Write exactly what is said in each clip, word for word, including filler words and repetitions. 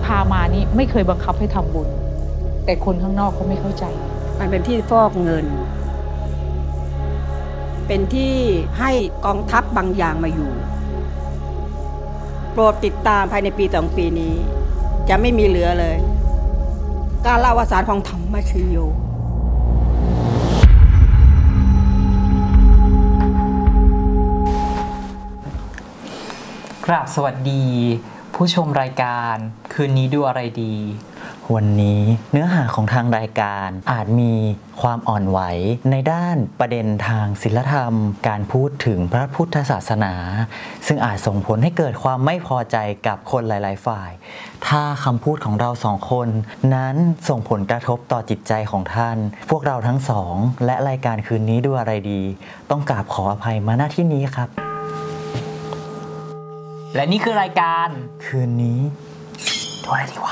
พามานี่ไม่เคยบังคับให้ทำบุญแต่คนข้างนอกเขาไม่เข้าใจมันเป็นที่ฟอกเงินเป็นที่ให้กองทัพบางอย่างมาอยู่โปรดติดตามภายในปีสองปีนี้จะไม่มีเหลือเลยการละวสานของธรรมชโยกราบสวัสดีผู้ชมรายการคืนนี้ดูอะไรดีวันนี้เนื้อหาของทางรายการอาจมีความอ่อนไหวในด้านประเด็นทางศีลธรรมการพูดถึงพระพุทธศาสนาซึ่งอาจส่งผลให้เกิดความไม่พอใจกับคนหลายๆฝ่ายถ้าคำพูดของเราสองคนนั้นส่งผลกระทบต่อจิตใจของท่านพวกเราทั้งสองและรายการคืนนี้ดูอะไรดีต้องกราบขออภัยมาณที่นี้ครับและนี่คือรายการคืนนี้ดูอะไรดีวะ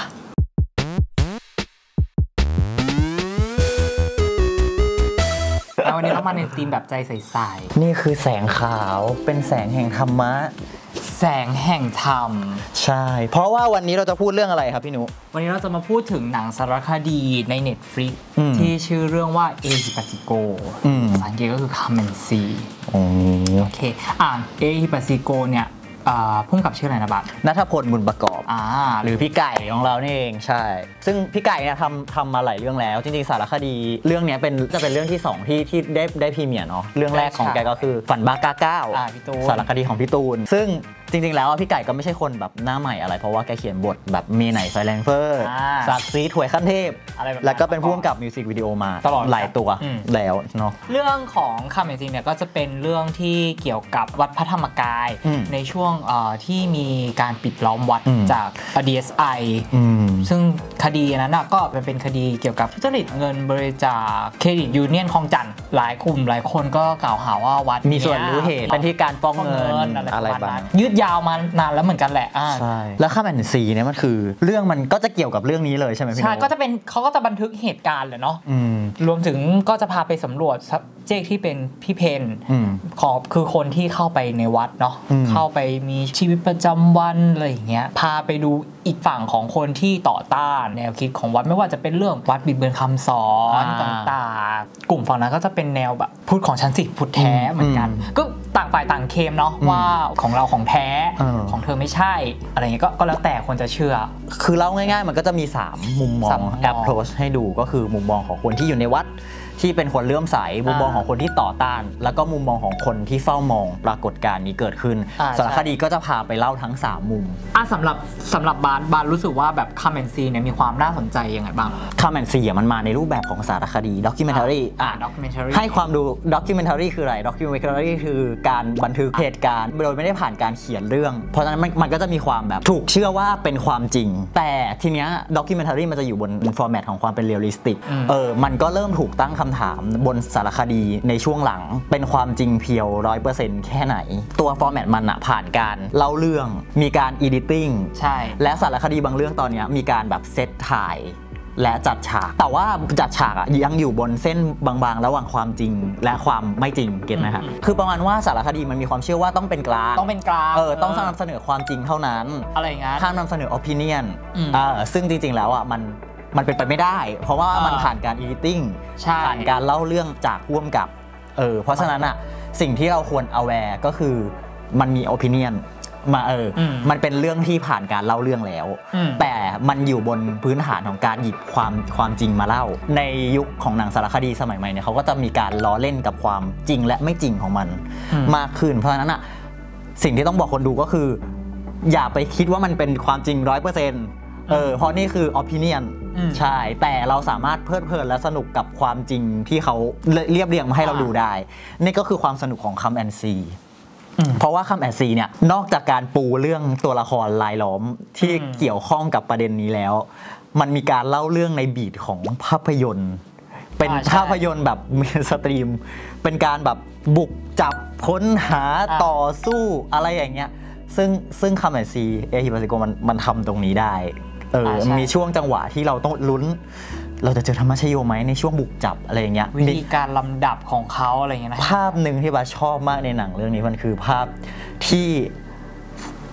วันนี้เรามาในธีมแบบใจใสๆนี่คือแสงขาวเป็นแสงแห่งธรรมะแสงแห่งธรรมใช่เพราะว่าวันนี้เราจะพูดเรื่องอะไรครับพี่นุวันนี้เราจะมาพูดถึงหนังสารคดีใน Netflix ที่ชื่อเรื่องว่าเอฮิปัสสิโกภาษาอังกฤษก็คือ Come and See โอเคอ่านเอฮิปัสสิโกเนี่ยพุ่งกับชื่ออะไรนะบัตรณัฐพลบุญประกอบอ่าหรือพี่ไก่ของเรานี่เองใช่ซึ่งพี่ไก่เนี่ยทำทำมาหลายเรื่องแล้วจริงๆสารคดีเรื่องนี้เป็นจะเป็นเรื่องที่สองที่ที่ได้ได้พรีเมียร์เนาะเรื่องแรกของแกก็คือฝันบ้ากาเก้าสารคดีของพี่ตูนซึ่งจริงๆแล้วพี่ไก่ก็ไม่ใช่คนแบบหน้าใหม่อะไรเพราะว่าแกเขียนบทแบบเมไหนไฟแรงเฟอร์สักซีถวยขั้นเทพแล้วก็เป็นผู้กำกับมิวสิกวิดีโอมาตลอดหลายตัวแล้วเนาะเรื่องของคำจริงเนี่ยก็จะเป็นเรื่องที่เกี่ยวกับวัดพระธรรมกายในช่วงที่มีการปิดล้อมวัดจาก ดี เอส ไอ ซึ่งคดีนั้นก็เป็นคดีเกี่ยวกับทุจริตเงินบริจาคเครดิตยูเนียนคลองจันทร์หลายกลุ่มหลายคนก็กล่าวหาว่าวัดมีส่วนรู้เห็นเป็นที่การฟ้องเงินอะไรบ้างยืดยาวมานานแล้วเหมือนกันแหละใช่แล้วข้ามแอนซีเนี่ยมันคือเรื่องมันก็จะเกี่ยวกับเรื่องนี้เลยใช่ไหมพี่ใช่ก็จะเป็นเขาก็จะบันทึกเหตุการณ์เลยเนาะรวมถึงก็จะพาไปสำรวจเจ๊ที่เป็นพี่เพนขอคือคนที่เข้าไปในวัดเนาะเข้าไปมีชีวิตประจำวันอะไรอย่างเงี้ยพาไปดูอีกฝั่งของคนที่ต่อต้านแนวคิดของวัดไม่ว่าจะเป็นเรื่องวัดบิดเบือนคำสอนต่างๆกลุ่มฝั่งนั้นก็จะเป็นแนวแบบพูดของชั้นสิทธิ์พุทธแท้เหมือนกันก็ต่างฝ่ายต่างเคลมเนาะว่าของเราของแท้ของเธอไม่ใช่อะไรเงี้ยก็แล้วแต่คนจะเชื่อคือเล่าง่ายๆมันก็จะมีสามมุมมอง approach ให้ดูก็คือมุมมองของคนที่อยู่ในวัดที่เป็นคนเลื่อมใสมุมมองของคนที่ต่อต้านแล้วก็มุมมองของคนที่เฝ้ามองปรากฏการณ์นี้เกิดขึ้นสารคดีก็จะพาไปเล่าทั้งสามมุมอ่ะสำหรับสำหรับบานบานรู้สึกว่าแบบคัมแอนซีเนี่ยมีความน่าสนใจยังไงบ้างคัมแอนซีมันมาในรูปแบบของสารคดีด็อกิเมนทารีอ่ะด็อกิเมนทารีให้ความดูด็อกิเมนทารีคืออะไรด็อกิเมนทารีคือการบันทึกเหตุการณ์โดยไม่ได้ผ่านการเขียนเรื่องเพราะฉะนั้นมันก็จะมีความแบบถูกเชื่อว่าเป็นความจริงแต่ทีเนี้ยด็อกิเมนทารีมันจะอยู่บนฟอร์แมตของความเป็นเรียลลิสติกเออมันก็เริ่มถูกตั้งคำถามบนสารคดีในช่วงหลังเป็นความจริงเพียว ร้อยเปอร์เซ็นต์ แค่ไหนตัวฟอร์แมตมันอะผ่านการเล่าเรื่องมีการอีดิติ้งใช่และสารคดีบางเรื่องตอนนี้มีการแบบเซตถ่ายและจัดฉากแต่ว่าจัดฉากอะยังอยู่บนเส้นบางๆระหว่างความจริงและความไม่จริงเก็ตไหมครับคือประมาณว่าสารคดีมันมีความเชื่อว่าต้องเป็นกลางต้องเป็นกลางเออต้องนำเสนอความจริงเท่านั้นอะไรอย่างเงี้ยห้ามนำเสนอ opinion อ่าซึ่งจริงๆแล้วอะมันมันเป็นไปไม่ได้เพราะว่ามันผ่านการ editing ผ่านการเล่าเรื่องจากร่วมกับเออเพราะฉะนั้นอะสิ่งที่เราควร aware ก็คือมันมี opinion มาเออมันเป็นเรื่องที่ผ่านการเล่าเรื่องแล้วแต่มันอยู่บนพื้นฐานของการหยิบความความจริงมาเล่าในยุคของหนังสารคดีสมัยใหม่เนี่ยเขาก็จะมีการล้อเล่นกับความจริงและไม่จริงของมันมากขึ้นเพราะฉะนั้นอะสิ่งที่ต้องบอกคนดูก็คืออย่าไปคิดว่ามันเป็นความจริง ร้อยเปอร์เซ็นต์ เออเพราะนี่คือ opinion ใช่แต่เราสามารถเพลิดเพลินและสนุกกับความจริงที่เขาเรียบเรียงมาให้เราดูได้นี่ก็คือความสนุกของคัมแอนซีเพราะว่าคัมแอนซีเนี่ยนอกจากการปูเรื่องตัวละครรายล้อมที่เกี่ยวข้องกับประเด็นนี้แล้วมันมีการเล่าเรื่องในบีทของภาพยนตร์เป็นภาพยนตร์แบบเมนสตรีมเป็นการแบบบุกจับค้นหาต่อสู้อะไรอย่างเงี้ยซึ่งซึ่งคัมแอนซีเอฮิปัสสิโกมันมันทำตรงนี้ได้เออมีช่วงจังหวะที่เราต้องลุ้นเราจะเจอธรรมชโยไหมในช่วงบุกจับอะไรอย่างเงี้ยวิธีการลำดับของเขาอะไรเงี้ยนะภาพหนึ่งที่บาชอบมากในหนังเรื่องนี้มันคือภาพที่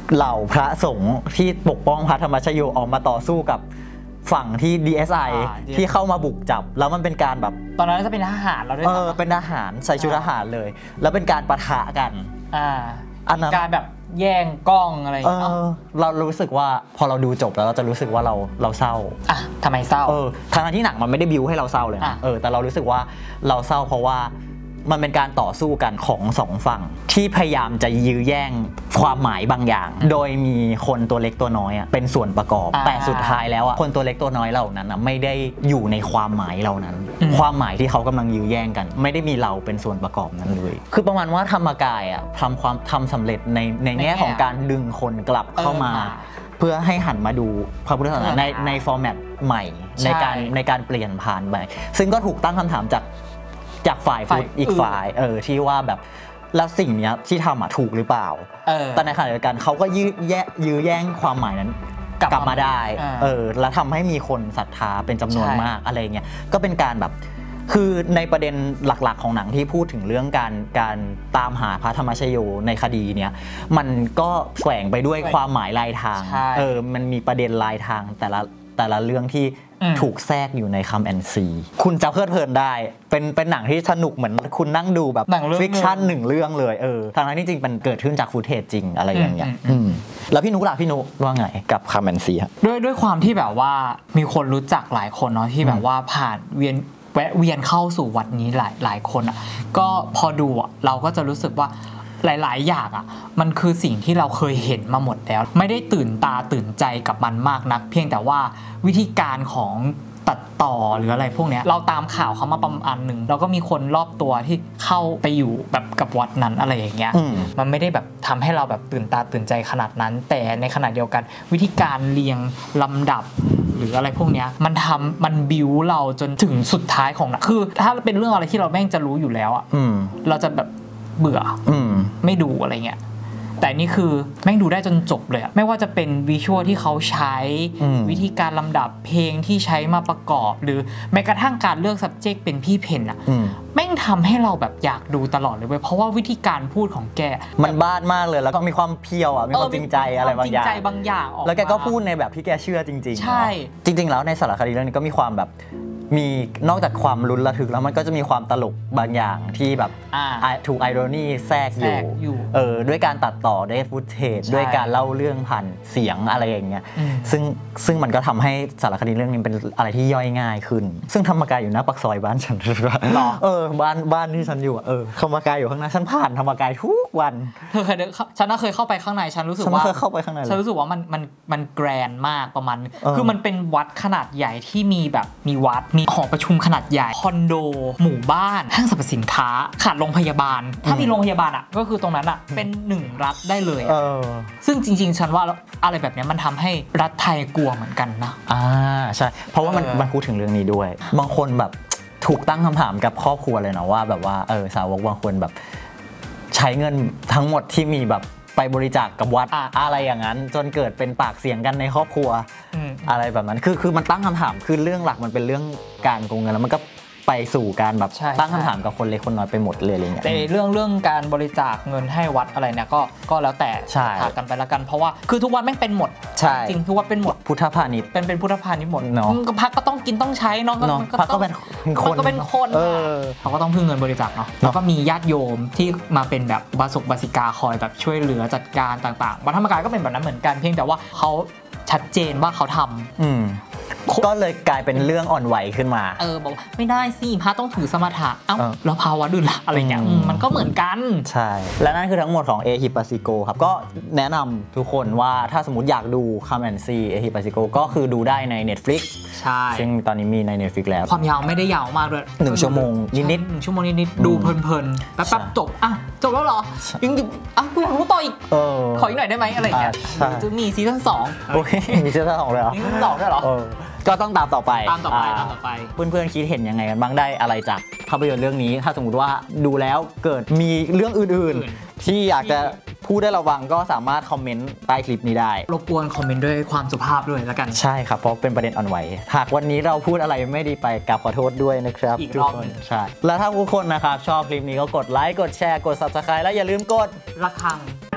เหล่าพระสงฆ์ที่ปกป้องพระธรรมชโยออกมาต่อสู้กับฝั่งที่ ดี เอส ไอ ที่เข้ามาบุกจับแล้วมันเป็นการแบบตอนนั้นจะเป็นทหารเราด้วยเออเป็นทหารใส่ชุดทหารเลยแล้วเป็นการปะทะกันอ่าอันนั้นการแบบแย่งกล้องอะไรอย่างเงี้ยเรารู้สึกว่าพอเราดูจบแล้วเราจะรู้สึกว่าเราเราเศร้าอ่ะทำไมเศร้าเออทางที่หนังมันไม่ได้บิวให้เราเศร้าเลยนะเออแต่เรารู้สึกว่าเราเศร้าเพราะว่ามันเป็นการต่อสู้กันของสองฝั่งที่พยายามจะยื้อแย่งความหมายบางอย่างโดยมีคนตัวเล็กตัวน้อยอ่ะเป็นส่วนประกอบแต่สุดท้ายแล้วอ่ะคนตัวเล็กตัวน้อยเหล่านั้นไม่ได้อยู่ในความหมายเหล่านั้นความหมายที่เขากำลังยื้อแย่งกันไม่ได้มีเราเป็นส่วนประกอบนั้นเลยคือประมาณว่าธรรมกายอ่ะทำความทำสำเร็จในในแง่ของการดึงคนกลับเข้ามาเพื่อให้หันมาดูพระพุทธศาสนาในในฟอร์แมตใหม่ในการในการเปลี่ยนผ่านไปซึ่งก็ถูกตั้งคำถามจากจากฝ่ายพุทธอีกฝ่ายเออที่ว่าแบบแล้วสิ่งนี้ที่ทำอ่ะถูกหรือเปล่าแต่ในขณะเดียวกันเขาก็ยื้อแย่ยื้อแย่งความหมายนั้นกลับมาได้เออแล้วทำให้มีคนศรัทธาเป็นจำนวนมากอะไรเงี้ยก็เป็นการแบบคือในประเด็นหลักๆของหนังที่พูดถึงเรื่องการการตามหาพระธรรมชโยในคดีเนี้ยมันก็แฝงไปด้วยความหมายลายทางเออมันมีประเด็นลายทางแต่ละแต่ละเรื่องที่ถูกแทรกอยู่ในคำแอนซีคุณจะเพลิดเพลินได้เป็นเป็นหนังที่สนุกเหมือนคุณนั่งดูแบบฟิกชั่นหนึ่งเรื่องเลยเออทางนั้นที่จริงเป็นเกิดขึ้นจากฟุตเทจจริงอะไรอย่างเงี้ยแล้วพี่นุ๊กล่ะพี่นุ๊กว่าไงกับคำแอนซีด้วยด้วยความที่แบบว่ามีคนรู้จักหลายคนเนาะที่แบบว่าผ่านเวียนแวะเวียนเข้าสู่วัดนี้หลายหลายคนอ่ะก็พอดูอ่ะเราก็จะรู้สึกว่าหลายๆอย่างอ่ะมันคือสิ่งที่เราเคยเห็นมาหมดแล้วไม่ได้ตื่นตาตื่นใจกับมันมากนักเพียงแต่ว่าวิธีการของตัดต่อหรืออะไรพวกนี้เราตามข่าวเขามาประมาณหนึ่งเราก็มีคนรอบตัวที่เข้าไปอยู่แบบกับวัดนั้นอะไรอย่างเงี้ยมันไม่ได้แบบทำให้เราแบบตื่นตาตื่นใจขนาดนั้นแต่ในขณะเดียวกันวิธีการเรียงลำดับหรืออะไรพวกนี้มันทำมันบิวเราจนถึงสุดท้ายของหนังคือถ้าเป็นเรื่องอะไรที่เราแม่งจะรู้อยู่แล้วอ่ะเราจะแบบเบื่อไม่ดูอะไรเงี้ยแต่นี่คือแม่งดูได้จนจบเลยไม่ว่าจะเป็นวิชวลที่เขาใช้วิธีการลำดับเพลงที่ใช้มาประกอบหรือแม้กระทั่งการเลือก subject เป็นพี่เพนอ่ะแม่งทำให้เราแบบอยากดูตลอดเลยเว้ยเพราะว่าวิธีการพูดของแกมันบ้านมากเลยแล้วก็มีความเพียวอ่ะมีความจริงใจอะไรบางอย่างจริงใจบางอย่างออกแล้วแกก็พูดในแบบที่แกเชื่อจริงๆใช่จริงๆแล้วในสารคดีเรื่องนี้ก็มีความแบบมีนอกจากความลุ้นระทึกแล้วมันก็จะมีความตลกบางอย่างที่แบบถูกไอโรนีแทรกอยู่เออด้วยการตัดต่อด้วยฟุตเทจด้วยการเล่าเรื่องผ่านเสียงอะไรอย่างเงี้ยซึ่งซึ่งมันก็ทำให้สารคดีเรื่องนี้เป็นอะไรที่ย่อยง่ายขึ้นซึ่งธรรมกายอยู่หน้าปากซอยบ้านฉันเออบ้านบ้านที่ฉันอยู่เออธรรมกายอยู่ข้างหน้าฉันผ่านธรรมกายทุกวันเธอเคยฉันน่ะเคยเข้าไปข้างในฉันรู้สึกว่าฉันเคยเข้าไปข้างในฉันรู้สึกว่ามันมันมันแกรนมากประมาณคือมันเป็นวัดขนาดใหญ่ที่มีแบบมีวัดมีหอประชุมขนาดใหญ่คอนโดหมู่บ้านห้างสรรพสินค้าขาดโรงพยาบาลถ้ามีโรงพยาบาลอ่ะก็คือตรงนั้นอ่ะเป็นหนึ่งรัฐได้เลยซึ่งจริงๆฉันว่าอะไรแบบนี้มันทำให้รัฐไทยกลัวเหมือนกันนะอ่าใช่เพราะว่ามันมันพูดถึงเรื่องนี้ด้วยบางคนแบบถูกตั้งคำถามกับครอบครัวเลยนะว่าแบบว่าเออสาวกบางคนแบบใช้เงินทั้งหมดที่มีแบบไปบริจาค ก, กับวัด อ, อะไรอย่างนั้นจนเกิดเป็นปากเสียงกันในครอบครัว อ, อะไรแบบนั้นคือคือมันตั้งคำถามคือเรื่องหลักมันเป็นเรื่องการโกงเงินแล้วมันก็ไปสู่การแบบตั้งคำถามกับคนเล็กคนน้อยไปหมดเลยอะไรเงี้ยแต่เรื่องเรื่องการบริจาคเงินให้วัดอะไรเนี่ยก็ก็แล้วแต่ถากกันไปแล้วกันเพราะว่าคือทุกวัดแม่งเป็นหมดจริงทุกวัดเป็นหมดพุทธพาณิชย์เป็นเป็นพุทธพาณิชย์หมดเนาะพระก็ต้องกินต้องใช้เนาะพระก็เป็นคนก็เป็นคนเขาก็ต้องพึ่งเงินบริจาคเนาะแล้วก็มีญาติโยมที่มาเป็นแบบบาสุกบาสิกาคอยแบบช่วยเหลือจัดการต่างๆวัดธรรมกายก็เป็นแบบนั้นเหมือนกันเพียงแต่ว่าเขาชัดเจนว่าเขาทำก็เลยกลายเป็นเรื่องอ่อนไหวขึ้นมาเออบอกไม่ได้สิพระต้องถือสมถะเอ้าแล้วภาวะอื่นล่ะอะไรเงี้ยมันก็เหมือนกันใช่และนั่นคือทั้งหมดของเอฮิปัสซิโกครับก็แนะนำทุกคนว่าถ้าสมมติอยากดูคัมแอนซีเอฮิปัสซิโกก็คือดูได้ใน Netflix ใช่ซึ่งตอนนี้มีใน Netflix แล้วความยาวไม่ได้ยาวมากด้วยหนึ่งชั่วโมงนิดๆหนึ่งชั่วโมงนิดๆดูเพลินๆแป๊บๆจบอ่ะจบแล้วเหรอยังอ่ะกูอยากรู้ต่ออีกขออีกหน่อยได้ไหมอะไรเงี้ยจะมีซีซั่นสองโอเคมีซีซั่นสองเลยเหรอซีซั่นสองด้วยเหรอก็ต้องตามต่อไปตามต่อไปตามต่อไปเพื่อนๆคิดเห็นยังไงกันบ้างได้อะไรจากภาพยนตร์เรื่องนี้ถ้าสมมติว่าดูแล้วเกิดมีเรื่องอื่นๆที่อยากจะพูดได้ระวังก็สามารถคอมเมนต์ใต้คลิปนี้ได้รบกวนคอมเมนต์ด้วยความสุภาพด้วยแล้วกันใช่ครับเพราะเป็นประเด็นอ่อนไหวหากวันนี้เราพูดอะไรไม่ดีไปกราบขอโทษด้วยนะครับอีกรอบนึงใช่แล้วถ้าทุกคนนะครับชอบคลิปนี้ก็กดไลค์กดแชร์กด ซับสไครบ์ และอย่าลืมกดระฆัง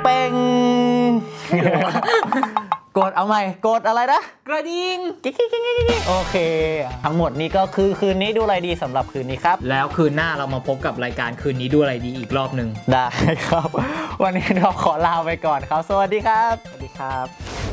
เป้งกดเอาใหม่กดอะไรนะกระดิ่งกิ๊กกิ๊กกิ๊กกิ๊กโอเคทั้งหมดนี้ก็คือคืนนี้ดูอะไรดีสำหรับคืนนี้ครับแล้วคืนหน้าเรามาพบกับรายการคืนนี้ดูอะไรดีอีกรอบหนึ่งได้ครับวันนี้เราขอลาไปก่อนครับสวัสดีครับสวัสดีครับ